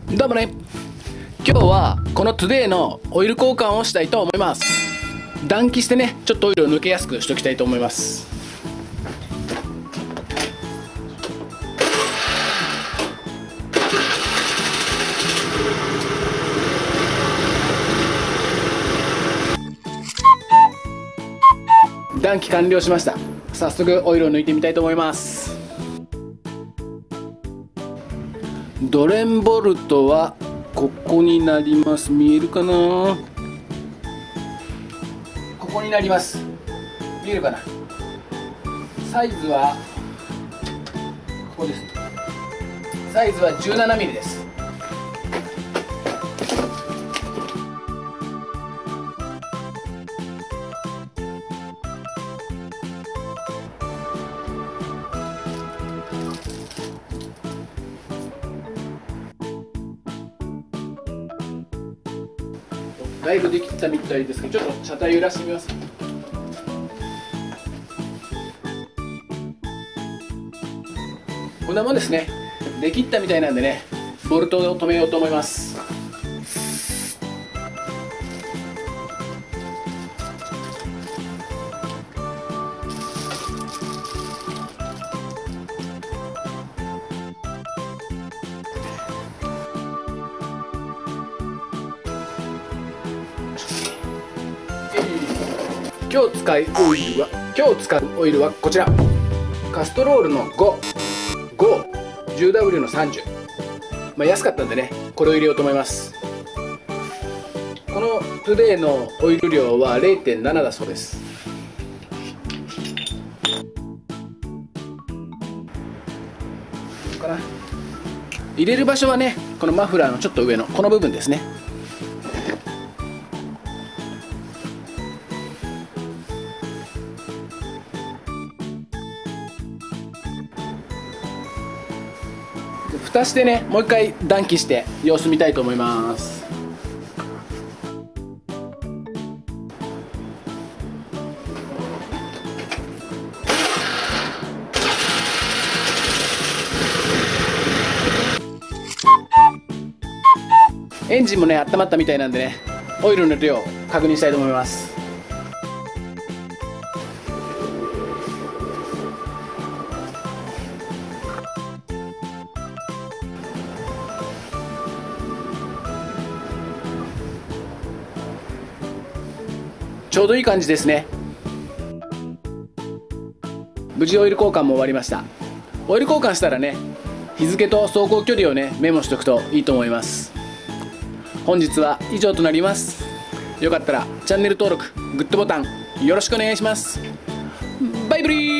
どうもね。今日はこのトゥデイのオイル交換をしたいと思います。暖気してね、ちょっとオイルを抜けやすくしておきたいと思います。暖気完了しました。早速オイルを抜いてみたいと思います。ドレンボルトはここになります。見えるかな。ここになります。見えるかな。サイズはここです。サイズは17ミリです。だいぶできたみたいですけど、ちょっと車体揺らしてみます。こんなもんですね。できったみたいなんでね、ボルトを止めようと思います。今日使うオイルはこちら、カストロールの 10W の30、安かったんでね、これを入れようと思います。このトゥデイのオイル量は 0.7 だそうです。入れる場所はね、このマフラーのちょっと上のこの部分ですね。蓋してね、もう一回暖気して様子見たいと思います。エンジンもね、温まったみたいなんでね、オイルの量確認したいと思います。ちょうどいい感じですね。無事オイル交換も終わりました。オイル交換したらね、日付と走行距離をね、メモしておくといいと思います。本日は以上となります。よかったらチャンネル登録、グッドボタンよろしくお願いします。バイブリー。